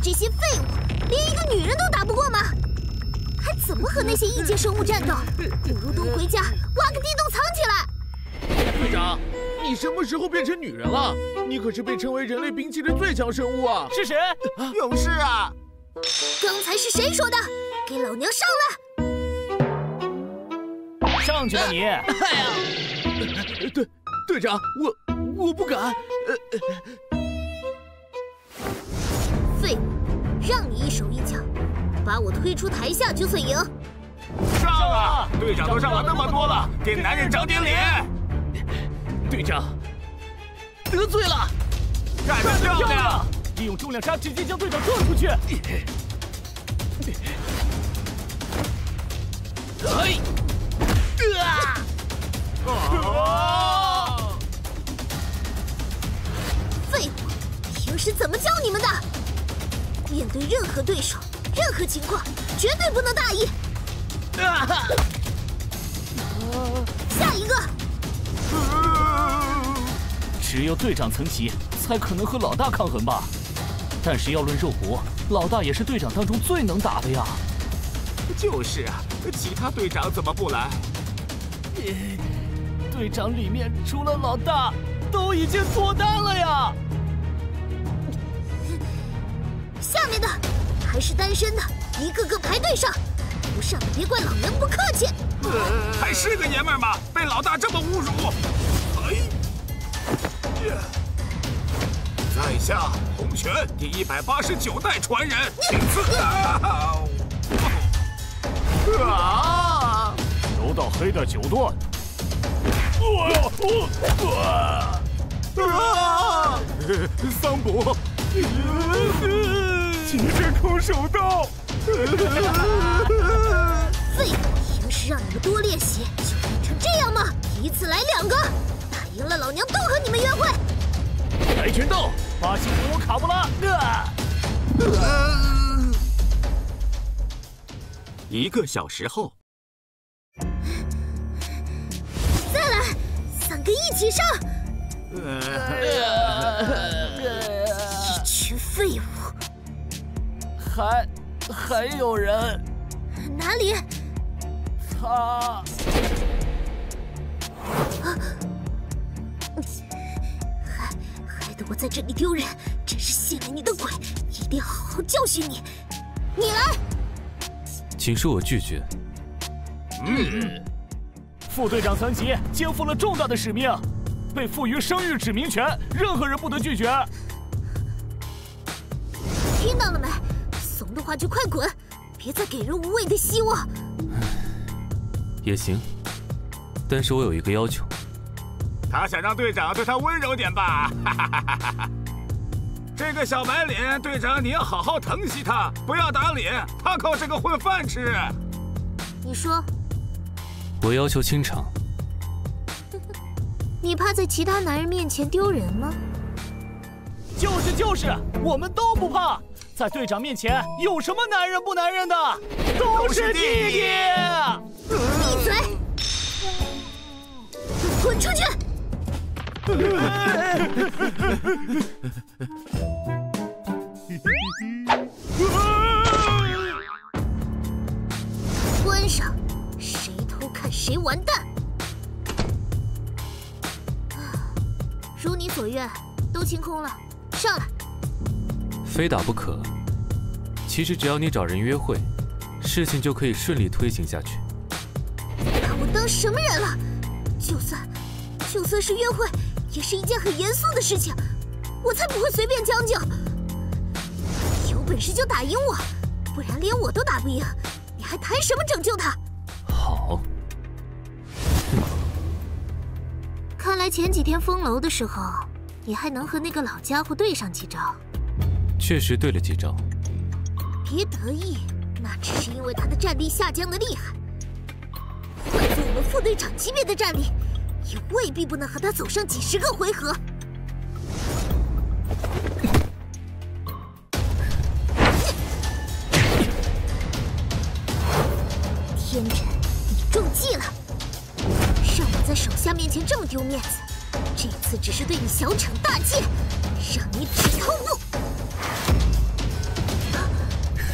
这些废物，连一个女人都打不过吗？还怎么和那些异界生物战斗？不如都回家挖个地洞藏起来。 队长，你什么时候变成女人了？你可是被称为人类兵器的最强生物啊！ 是谁？ 勇士啊！ 刚才是谁说的？给老娘上来！ 上去吧你！ 哎呀，队长，我不敢。 废物，让你一手一脚，把我推出台下就算赢。 上啊！队长都上了那么多了，给男人长点脸。 队长，得罪了， 干得漂亮！ 利用重量差直接将队长撞出去。 哎， 废物，平时怎么教你们的？面对任何对手，任何情况，绝对不能大意。下一个。 只有队长层级才可能和老大抗衡吧？但是要论肉搏，老大也是队长当中最能打的呀。 就是啊，其他队长怎么不来？ 队长里面除了老大，都已经脱单了呀。 下面的还是单身的，一个个排队上。不上的别怪老娘不客气。 还是个爷们儿吗？被老大这么侮辱！在下洪拳第189代传人，请赐。 柔道黑带9段。 桑博，极限空手道。 废物，平时让你们多练习，就练成这样吗？一次来2个，打赢了老娘都和你们约会。 跆拳道， 巴西古卡布拉。 1个小时后， 再来3个一起上。一群废物。 还有人。 哪里？ 他。 害得我在这里丢人，真是谢了你的鬼！一定好好教训你。你来。 请恕我拒绝。 副队长层级肩负了重大的使命，被赋予生育指明权，任何人不得拒绝。 听到了没？怂的话就快滚，别再给人无谓的希望。 也行，但是我有一个要求。 他想让队长对他温柔点吧？这个小白脸，队长你要好好疼惜他，不要打脸，他靠这个混饭吃。 你说。 我要求清场。 你怕在其他男人面前丢人吗？ 就是，我们都不怕。在队长面前，有什么男人不男人的，都是弟弟。 闭嘴！滚出去！关上，谁偷看谁完蛋。如你所愿，都清空了，上来。 非打不可。其实只要你找人约会，事情就可以顺利推行下去。 把我当什么人了？就算是约会，也是一件很严肃的事情，我才不会随便将就。有本事就打赢我，不然连我都打不赢，你还谈什么拯救他？ 好。 看来前几天封楼的时候，你还能和那个老家伙对上几招。 确实对了几招。 别得意，那只是因为他的战力下降的厉害。换做我们副队长级别的战力，也未必不能和他走上几10个回合。天真，你中计了！让我在手下面前这么丢面子，这次只是对你小惩大戒，让你止痛不。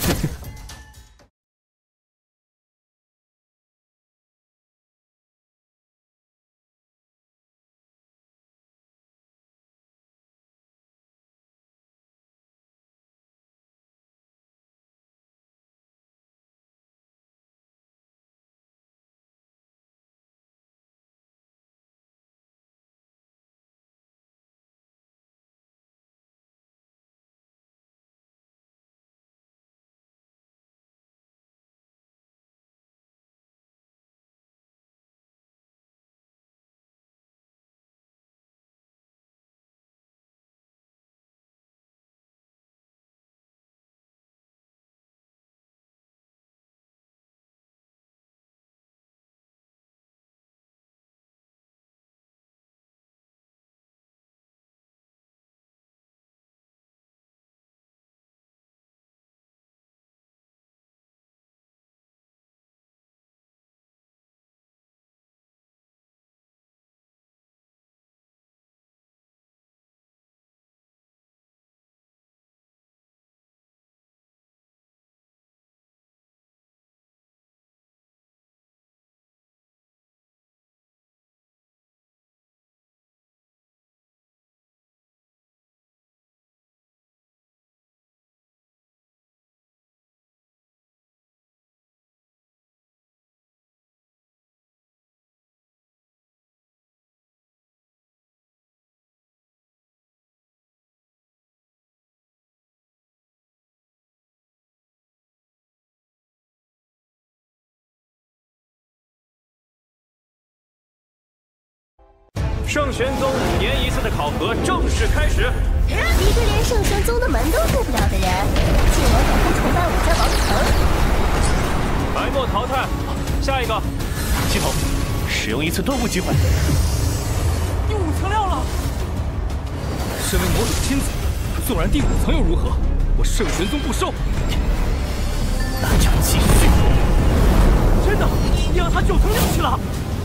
圣玄宗5年一次的考核正式开始。 一个连圣玄宗的门都入不了的人，竟然敢不崇拜我家王腾！ 白墨淘汰，下一个。系统，使用一次顿悟机会。 第5层料了。 身为魔主亲子，纵然第5层又如何？我圣玄宗不收。 那就继续。 真的，你让他9层6去了。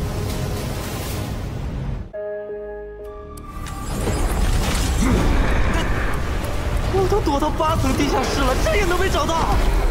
我都躲到8层地下室了，这也能被找到？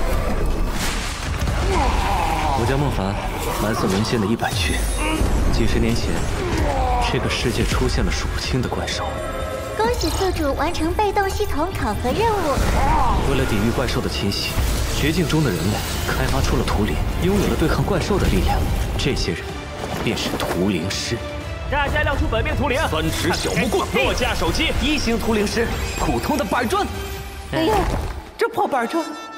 我叫孟凡，蓝色沦陷的100区。几十年前，这个世界出现了数不清的怪兽。 恭喜宿主完成被动系统考核任务。 为了抵御怪兽的侵袭，绝境中的人类开发出了图灵，拥有了对抗怪兽的力量。这些人便是图灵师。 大家亮出本命图灵 3尺小木棍， 诺基亚手机 1型图灵师，普通的板砖。 哎呀，这破板砖